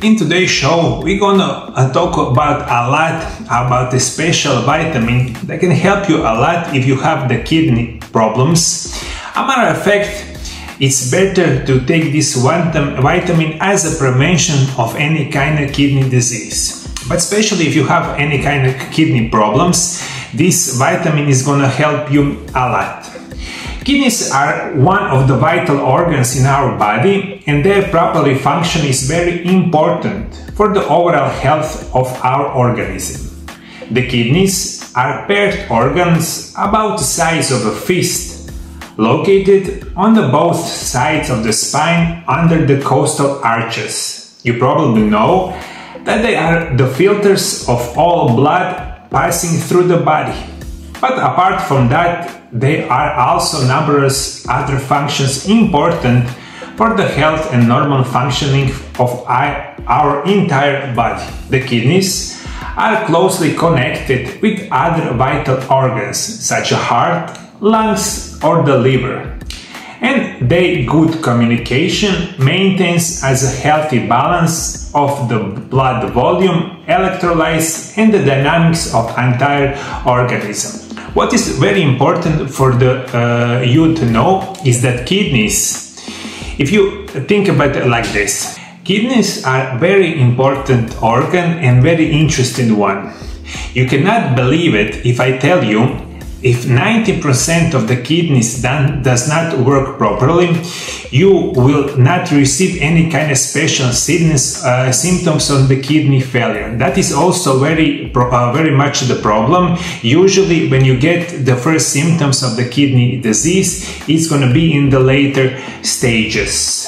In today's show, we're gonna talk about a lot about a special vitamin that can help you a lot if you have the kidney problems. As a matter of fact, it's better to take this vitamin as a prevention of any kind of kidney disease. But especially if you have any kind of kidney problems, this vitamin is gonna help you a lot. Kidneys are one of the vital organs in our body, and their properly function is very important for the overall health of our organism. The kidneys are paired organs about the size of a fist, located on both sides of the spine under the costal arches. You probably know that they are the filters of all blood passing through the body. But apart from that, there are also numerous other functions important for the health and normal functioning of our entire body. The kidneys are closely connected with other vital organs such as heart, lungs or the liver. And their good communication maintains as a healthy balance of the blood volume, electrolytes and the dynamics of entire organism. What is very important for you to know is that kidneys, if you think about it like this, kidneys are very important organ and very interesting one. You cannot believe it if I tell you, if 90% of the kidneys does not work properly, you will not receive any kind of special symptoms of the kidney failure. That is also very much the problem. Usually when you get the first symptoms of the kidney disease, it's going to be in the later stages.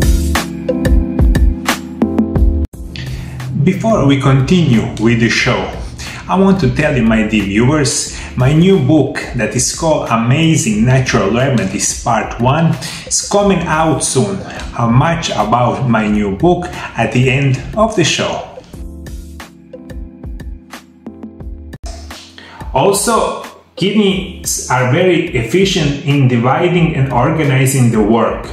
Before we continue with the show, I want to tell you, my dear viewers, my new book that is called Amazing Natural Remedies Part 1 is coming out soon. Much about my new book at the end of the show. Also, kidneys are very efficient in dividing and organizing the work.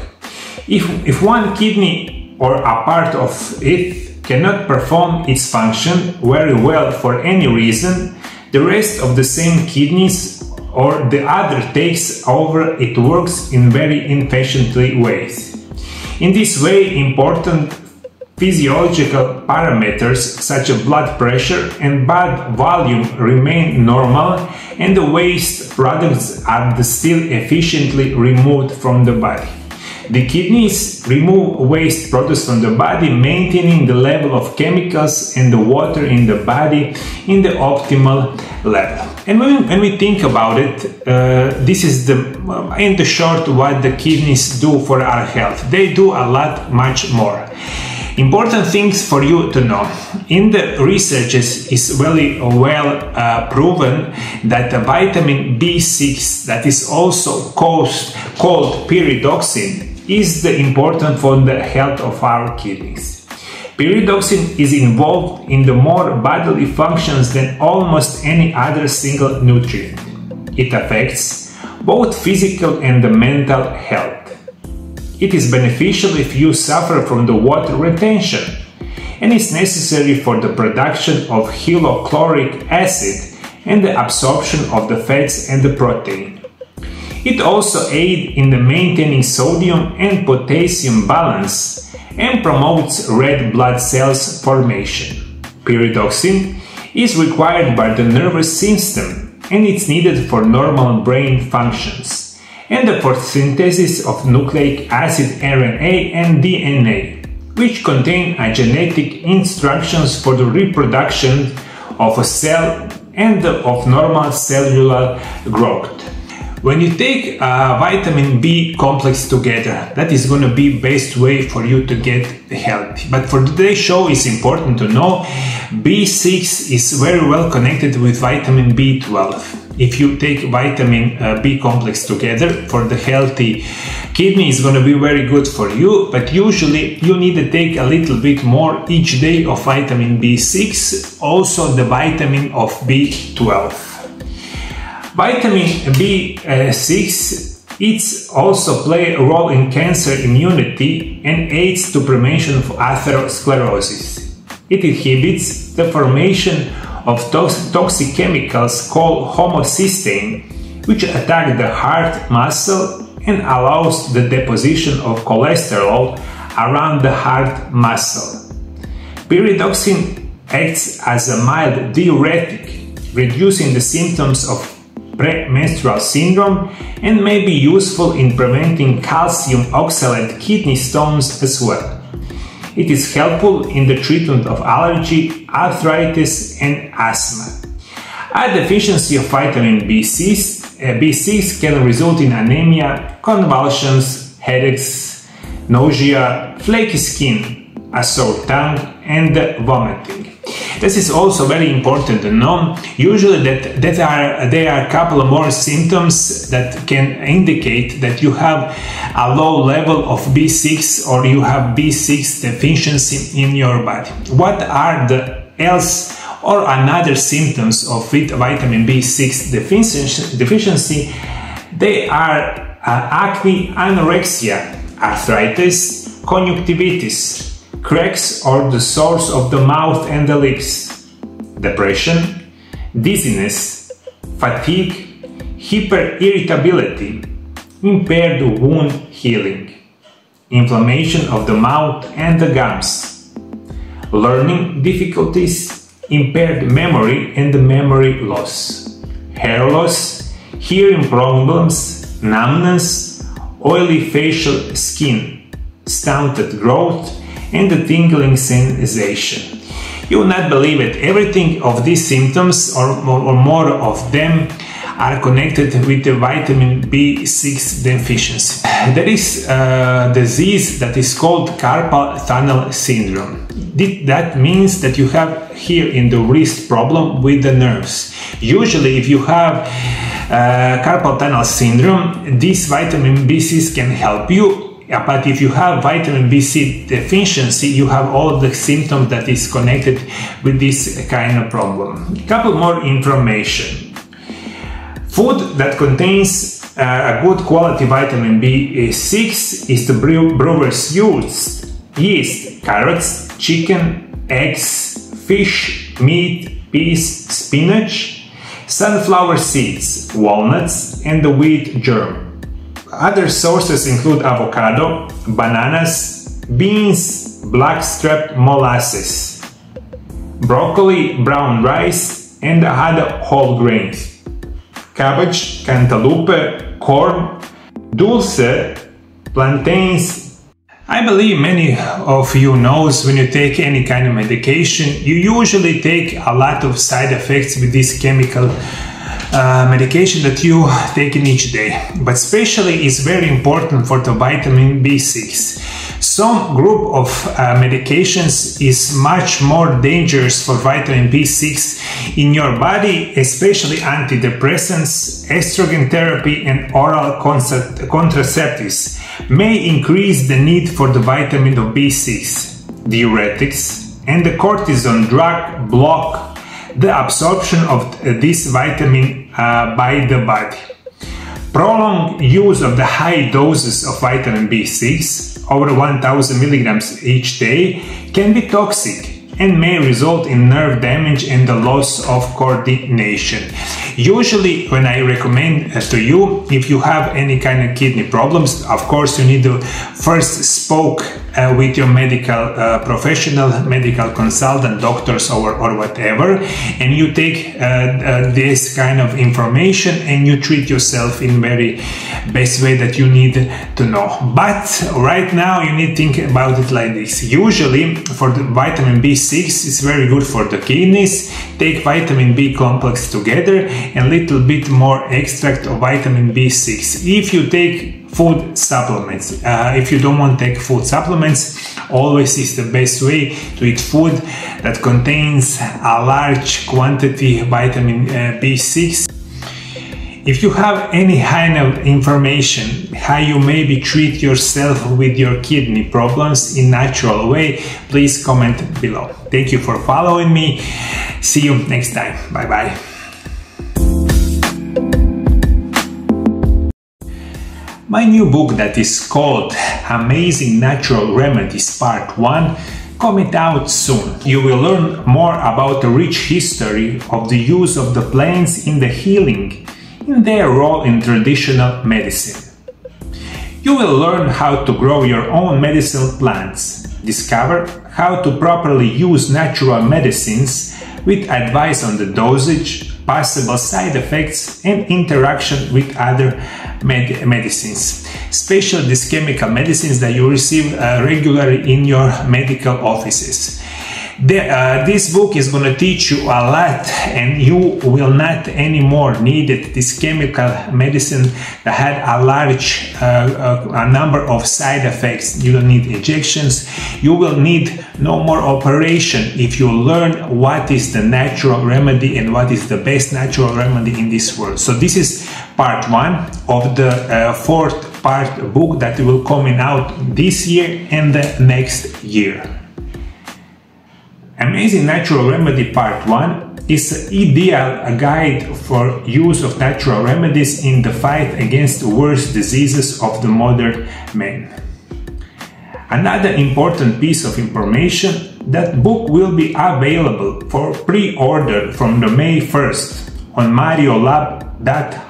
If one kidney or a part of it cannot perform its function very well for any reason, the rest of the same kidneys or the other takes over. It works in very inefficient ways. In this way, important physiological parameters such as blood pressure and blood volume remain normal, and the waste products are still efficiently removed from the body. The kidneys remove waste products from the body, maintaining the level of chemicals and the water in the body in the optimal level. And when we think about it, this is in the short what the kidneys do for our health. They do a lot much more. Important things for you to know. In the researches is very well proven that the vitamin B6, that is also called pyridoxine, is the important for the health of our kidneys. Pyridoxine is involved in the more bodily functions than almost any other single nutrient. It affects both physical and the mental health. It is beneficial if you suffer from the water retention, and is necessary for the production of hyaluronic acid and the absorption of the fats and the protein. It also aids in the maintaining sodium and potassium balance and promotes red blood cells formation. Pyridoxine is required by the nervous system, and it's needed for normal brain functions and for synthesis of nucleic acid, RNA and DNA, which contain genetic instructions for the reproduction of a cell and of normal cellular growth. When you take vitamin B complex together, that is going to be best way for you to get healthy. But for today's show, it's important to know B6 is very well connected with vitamin B12. If you take vitamin B complex together for the healthy kidney, is going to be very good for you, but usually you need to take a little bit more each day of vitamin B6, also the vitamin of B12. Vitamin B6 It also plays a role in cancer immunity and aids to prevention of atherosclerosis. It inhibits the formation of toxic chemicals called homocysteine, which attack the heart muscle and allows the deposition of cholesterol around the heart muscle. Pyridoxine acts as a mild diuretic, reducing the symptoms of premenstrual syndrome, and may be useful in preventing calcium oxalate kidney stones as well. It is helpful in the treatment of allergy, arthritis, and asthma. A deficiency of vitamin B6 can result in anemia, convulsions, headaches, nausea, flaky skin, a sore tongue, and vomiting. This is also very important to know. Usually there are a couple of more symptoms that can indicate that you have a low level of B6 or you have B6 deficiency in your body. What are the else or another symptoms of vitamin B6 deficiency? They are acne, anorexia, arthritis, conjunctivitis, cracks or the sores of the mouth and the lips, depression, dizziness, fatigue, hyperirritability, impaired wound healing, inflammation of the mouth and the gums, learning difficulties, impaired memory and memory loss, hair loss, hearing problems, numbness, oily facial skin, stunted growth, and the tingling sensation. You will not believe it, everything of these symptoms or more of them are connected with the vitamin B6 deficiency. There is a disease that is called carpal tunnel syndrome. That means that you have here in the wrist problem with the nerves. Usually if you have carpal tunnel syndrome, this vitamin B6 can help you. But if you have vitamin B6 deficiency, you have all the symptoms that is connected with this kind of problem. A couple more information. Food that contains a good quality vitamin B6 is the brewer's yeast, carrots, chicken, eggs, fish, meat, peas, spinach, sunflower seeds, walnuts, and the wheat germ. Other sources include avocado, bananas, beans, blackstrap molasses, broccoli, brown rice, and other whole grains, cabbage, cantaloupe, corn, dulce, plantains. I believe many of you knows when you take any kind of medication, you usually take a lot of side effects with this chemical medication that you take in each day, but especially is very important for the vitamin B6. Some group of medications is much more dangerous for vitamin B6 in your body, especially antidepressants, estrogen therapy, and oral contraceptives may increase the need for the vitamin B6. Diuretics and the cortisone drug block the absorption of this vitamin by the body. Prolonged use of the high doses of vitamin B6, over 1000 milligrams each day, can be toxic and may result in nerve damage and the loss of coordination. Usually when I recommend to you, if you have any kind of kidney problems, of course you need to first spoke with your medical professional, medical consultant, doctors or whatever, and you take this kind of information and you treat yourself in very best way that you need to know. But right now you need to think about it like this. Usually for the vitamin B6 it's very good for the kidneys. Take vitamin B complex together and little bit more extract of vitamin B6. If you take food supplements, if you don't want to take food supplements, always is the best way to eat food that contains a large quantity of vitamin B6. If you have any kind of information how you maybe treat yourself with your kidney problems in natural way, please comment below. Thank you for following me. See you next time. Bye bye. My new book that is called Amazing Natural Remedies Part 1 coming out soon. You will learn more about the rich history of the use of the plants in the healing, in their role in traditional medicine. You will learn how to grow your own medicinal plants, discover how to properly use natural medicines with advice on the dosage, possible side effects and interaction with other medicines, especially these chemical medicines that you receive regularly in your medical offices. This book is going to teach you a lot, and you will not anymore need this chemical medicine that had a large a number of side effects. You don't need injections. You will need no more operation if you learn what is the natural remedy and what is the best natural remedy in this world. So this is part 1 of the fourth part book that will coming out this year and the next year. Amazing Natural Remedy Part 1 is an ideal guide for use of natural remedies in the fight against the worst diseases of the modern man. Another important piece of information: that book will be available for pre-order from the May 1st on mariolab.hr,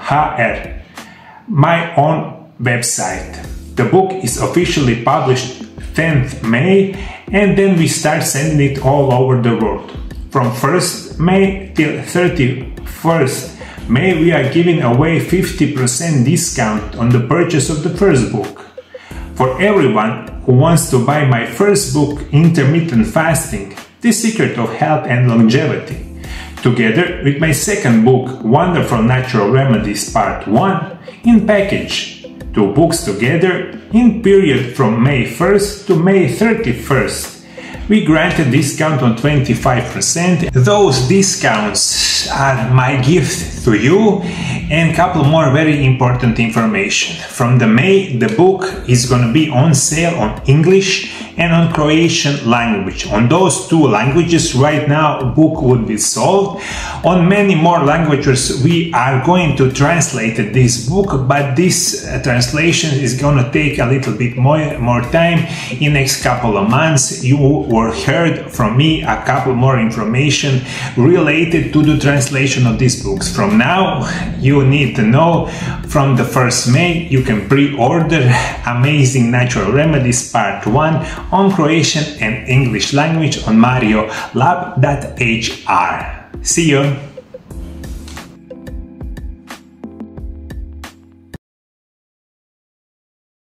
my own website. The book is officially published 10th May, and then we start sending it all over the world. From 1st May till 31st May we are giving away 50% discount on the purchase of the first book. For everyone who wants to buy my first book, Intermittent Fasting, The Secret of Health and Longevity, together with my second book, Wonderful Natural Remedies Part 1, in package. 2 books together in period from May 1st to May 31st. We grant a discount on 25%. Those discounts are my gift to you, and a couple more very important information. From the May, the book is going to be on sale on English and on Croatian language. On those 2 languages right now book would be sold. On many more languages we are going to translate this book, but this translation is going to take a little bit more time. In next couple of months you will heard from me a couple more information related to the translation of these books. From now you need to know, from the 1st May you can pre-order Amazing Natural Remedies Part 1 on Croatian and English language on mariolab.hr. See you!